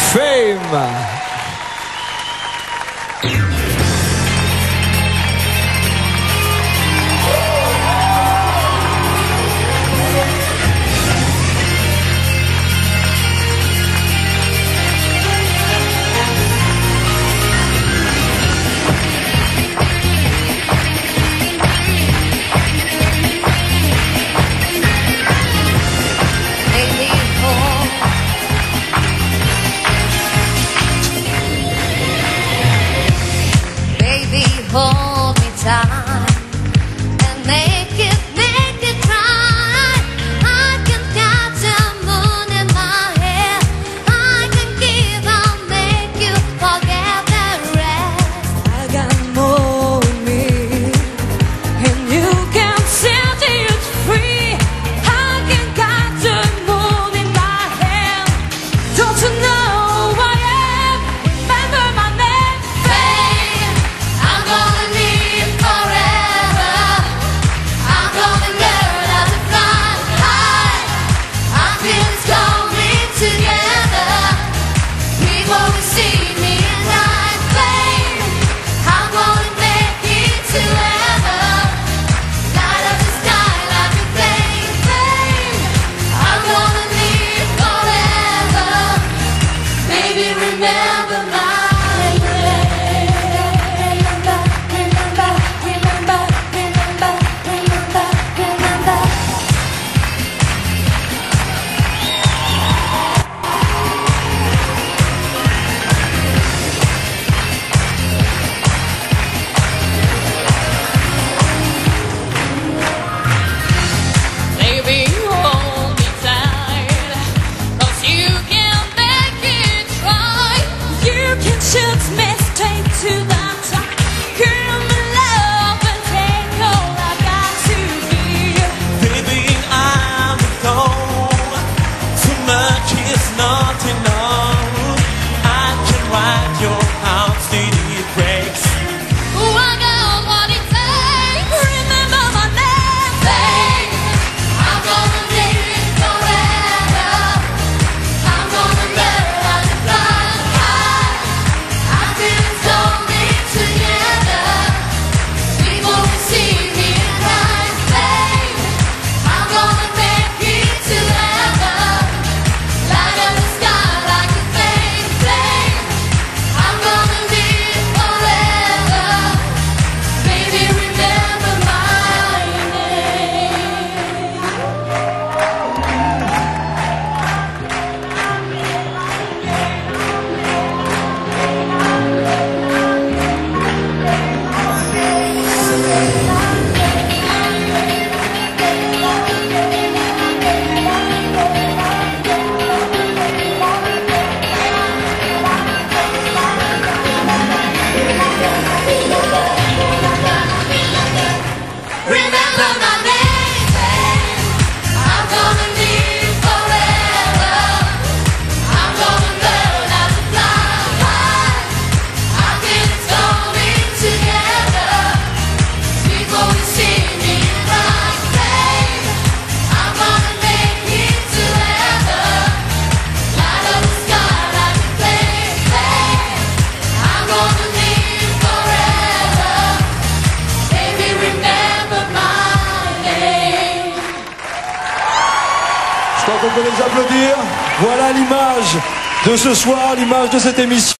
Fame. Hold me tight and make it right. I can catch the moon in my hair. I can give and make you forget the rest. I got more in me, and you can set it free. I can catch the moon in my hand. Don't you know who I am? Remember my name. Fame, I'm gonna live forever. I'm gonna learn how to fly high. I feel it's coming together. People will see me and I'm fame. I'm gonna make it to heaven. Light up the sky like a flame. Fame, I'm gonna live forever. Baby, remember my name. Remember, remember, remember, remember, remember, remember. Baby, hold me tight, 'cause you can make it right. You can shoot me straight to the top. Give me love and take all I got to give. Baby, I'm alone. Too much is not enough. I can ride your heart till it breaks. Ooh, I got what it takes. Remember my name. Fame, I'm gonna live forever. I'm gonna learn how to fly high. I feel it's coming together. People will see me and I'm fame. I'm gonna make it to heaven. Light up the sky like a flame, flame. I'm gonna live forever. Baby, remember my name. Remember my name, fame. I'm gonna live forever. I'm gonna learn how to fly high. I feel it's coming together. People will see me like fame. I'm gonna make it to heaven. Light up the sky like a flame, flame. I'm gonna live forever. Baby, remember my name. Je crois qu'on peut les applaudir. Voilà l'image de ce soir, l'image de cette émission.